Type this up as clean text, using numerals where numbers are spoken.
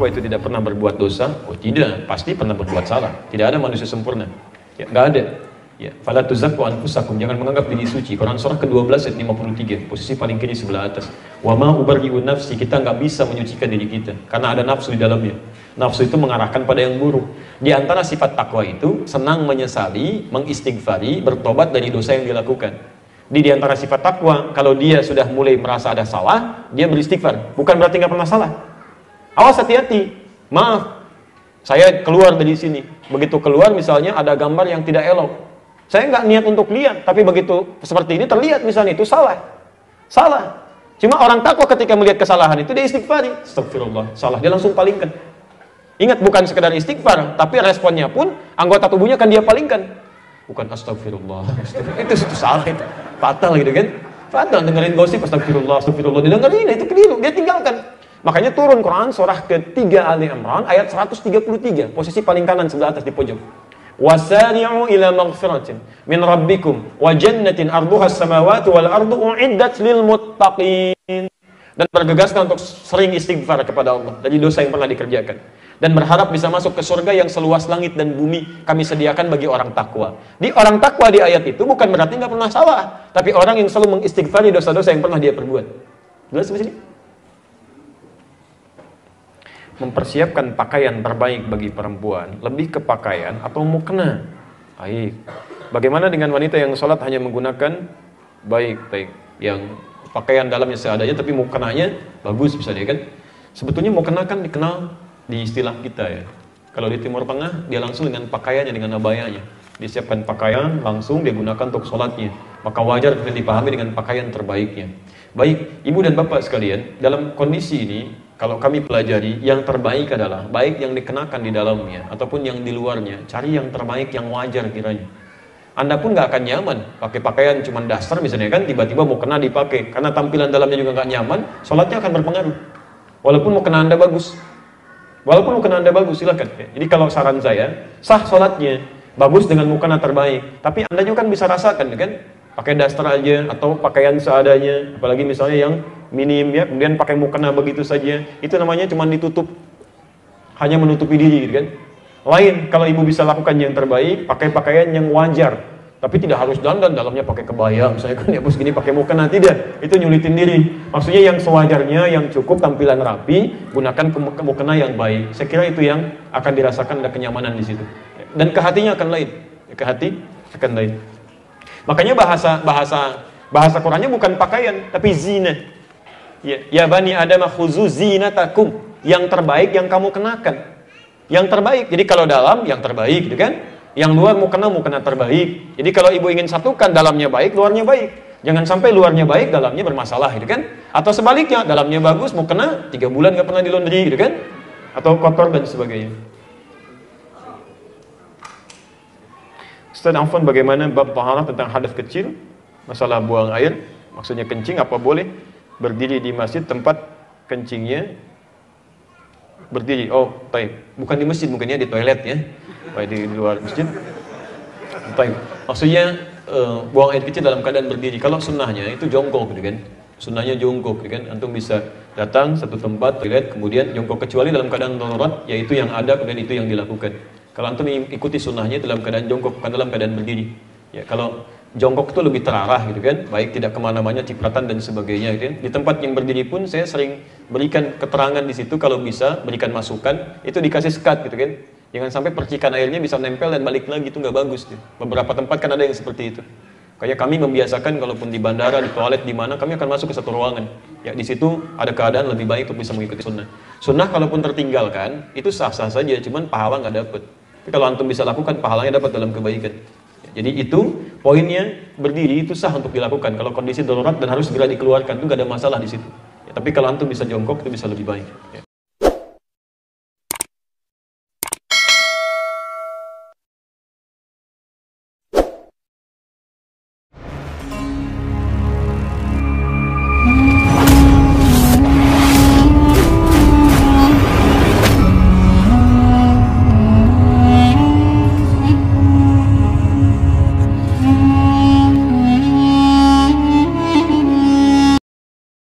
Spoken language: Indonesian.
takwa itu tidak pernah berbuat dosa? Oh tidak, pasti pernah berbuat salah. Tidak ada manusia sempurna. Ya, nggak ada. Ya, fala tuzakku anfusakum, jangan menganggap diri suci. Quran surah ke-12 ayat 53, posisi paling kiri sebelah atas. Wa ma ubarri'u nafsi, kita nggak bisa menyucikan diri kita karena ada nafsu di dalamnya. Nafsu itu mengarahkan pada yang buruk. Di antara sifat takwa itu senang menyesali, mengistighfari, bertobat dari dosa yang dilakukan. Di antara sifat takwa, kalau dia sudah mulai merasa ada salah, dia beristighfar. Bukan berarti nggak pernah salah. Awas, hati-hati. Maaf, saya keluar dari sini. Begitu keluar misalnya ada gambar yang tidak elok. Saya nggak niat untuk lihat, tapi begitu seperti ini terlihat misalnya, itu salah. Salah. Cuma orang takwa ketika melihat kesalahan itu dia istighfari. Astagfirullah, salah. Dia langsung palingkan. Ingat, bukan sekedar istighfar, tapi responnya pun anggota tubuhnya kan dia palingkan. Bukan astagfirullah. Itu salah itu. Fatal gitu kan. Fatal dengerin gosip astagfirullah, astagfirullah. Didengerin itu keliru, dia tinggalkan. Makanya turun Quran surah ketiga Ali Imran ayat 133, posisi paling kanan sebelah atas di pojok. Wasari'u ila maghfiratin min rabbikum wa jannatin arduha as-samawati wal ardu u'iddat lil muttaqin. Dan bergegaskan untuk sering istighfar kepada Allah dari dosa yang pernah dikerjakan, dan berharap bisa masuk ke surga yang seluas langit dan bumi kami sediakan bagi orang takwa. Di orang takwa di ayat itu bukan berarti nggak pernah salah, tapi orang yang selalu mengistighfari dosa-dosa yang pernah dia perbuat. Jelas sampai sini? Mempersiapkan pakaian terbaik bagi perempuan lebih ke pakaian atau mukena. Baik. Bagaimana dengan wanita yang sholat hanya menggunakan baik yang pakaian dalamnya seadanya tapi mukenanya bagus bisa dia kan? Sebetulnya mukena kan dikenal di istilah kita ya. Kalau di Timur Tengah dia langsung dengan pakaiannya, dengan abayanya. Disiapkan pakaian langsung dia gunakan untuk sholatnya. Maka wajar dan dipahami dengan pakaian terbaiknya. Baik, ibu dan bapak sekalian, dalam kondisi ini kalau kami pelajari, yang terbaik adalah baik yang dikenakan di dalamnya ataupun yang di luarnya. Cari yang terbaik, yang wajar kiranya. Anda pun nggak akan nyaman pakai pakaian cuma dasar misalnya kan, tiba-tiba mau kena dipakai karena tampilan dalamnya juga nggak nyaman, sholatnya akan berpengaruh. Walaupun mau kena Anda bagus, silahkan. Jadi kalau saran saya, sah sholatnya bagus dengan mukena terbaik, tapi Anda juga kan bisa rasakan kan, pakai daster aja atau pakaian seadanya, apalagi misalnya yang minim ya, kemudian pakai mukena begitu saja, itu namanya cuma ditutup, hanya menutupi diri gitu kan. Lain kalau ibu bisa lakukan yang terbaik, pakai pakaian yang wajar, tapi tidak harus dandan dalamnya pakai kebaya misalnya kan, ya bos gini pakai mukena, tidak, itu nyulitin diri. Maksudnya yang sewajarnya, yang cukup tampilan rapi, gunakan mukena yang baik. Saya kira itu yang akan dirasakan ada kenyamanan di situ, dan ke hatinya akan lain, ke hati akan lain. Makanya bahasa Qurannya bukan pakaian, tapi zina. Ya bani Adam khuzu zinatakum, yang terbaik yang kamu kenakan. Yang terbaik. Jadi kalau dalam yang terbaik gitu kan. Yang luar mukena terbaik. Jadi kalau ibu ingin satukan dalamnya baik, luarnya baik. Jangan sampai luarnya baik, dalamnya bermasalah gitu kan. Atau sebaliknya, dalamnya bagus, mukena 3 bulan nggak pernah dilondri gitu kan. Atau kotor dan sebagainya. Ustaz Afwan, bagaimana bab taharah tentang hadas kecil, masalah buang air, maksudnya kencing, apa boleh berdiri di masjid tempat kencingnya berdiri? Oh, baik. Bukan di masjid, mungkin ya di toilet ya, baik di luar masjid. Baik. Maksudnya buang air kecil dalam keadaan berdiri. Kalau sunnahnya itu jongkok gitu kan. Sunnahnya jongkok gitu kan. Antum bisa datang satu tempat toilet kemudian jongkok, kecuali dalam keadaan darurat, yaitu yang ada kemudian itu yang dilakukan. Kalau antum ikuti sunnahnya itu dalam keadaan jongkok, bukan dalam keadaan berdiri. Ya, kalau jongkok itu lebih terarah gitu kan, baik tidak kemana-mana, cipratan dan sebagainya gitu kan. Di tempat yang berdiri pun saya sering berikan keterangan di situ, kalau bisa berikan masukan, itu dikasih sekat gitu kan. Jangan sampai percikan airnya bisa nempel dan balik lagi, itu nggak bagus gitu. Beberapa tempat kan ada yang seperti itu. Kayak kami membiasakan kalaupun di bandara, di toilet, di mana, kami akan masuk ke satu ruangan. Ya di situ ada keadaan lebih baik untuk bisa mengikuti sunnah. Sunnah kalaupun tertinggalkan, itu sah-sah saja, cuman pahala nggak dapet. Tapi kalau antum bisa lakukan, pahalanya dapat dalam kebaikan. Jadi itu poinnya, berdiri itu sah untuk dilakukan kalau kondisi darurat dan harus segera dikeluarkan, itu nggak ada masalah di situ. Ya, tapi kalau antum bisa jongkok itu bisa lebih baik. Ya.